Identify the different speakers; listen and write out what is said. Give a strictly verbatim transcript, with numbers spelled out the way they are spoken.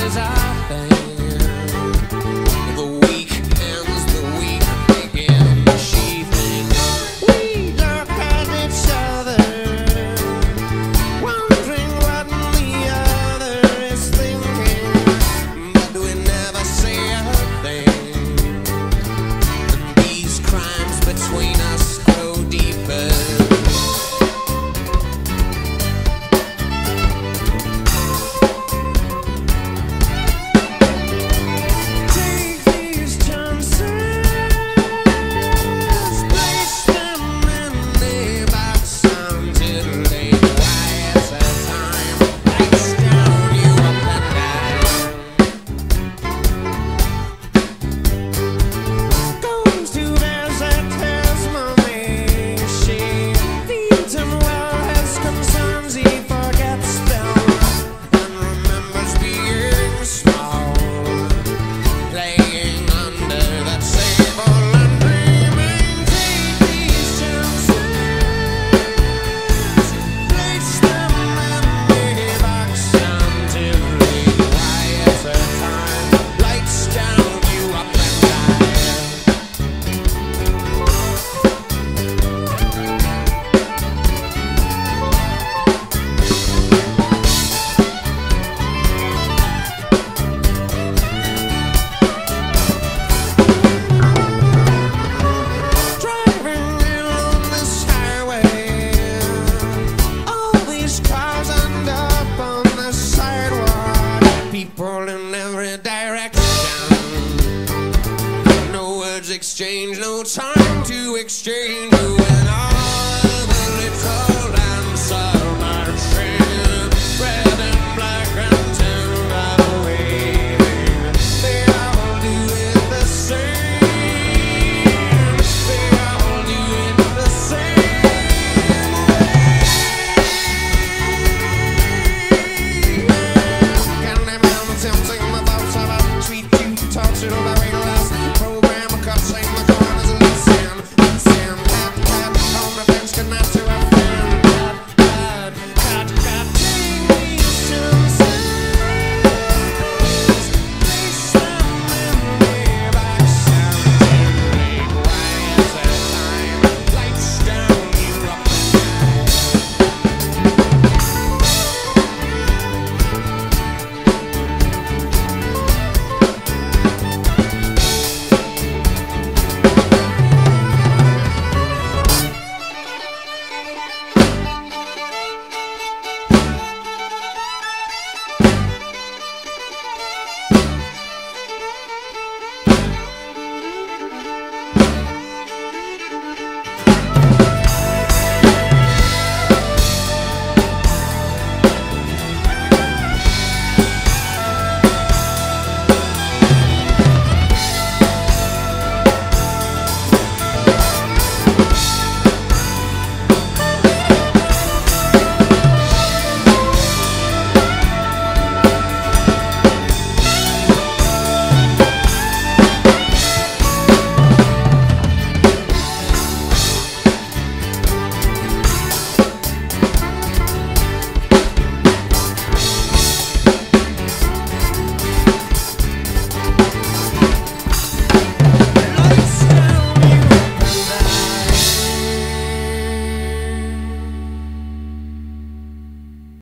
Speaker 1: is our thing. The week ends, the week begins. She thinks we look at each other, wondering what the other is thinking, but we never say a thing. And these crimes between us grow deeper. People in every direction. No words exchanged, no time to exchange.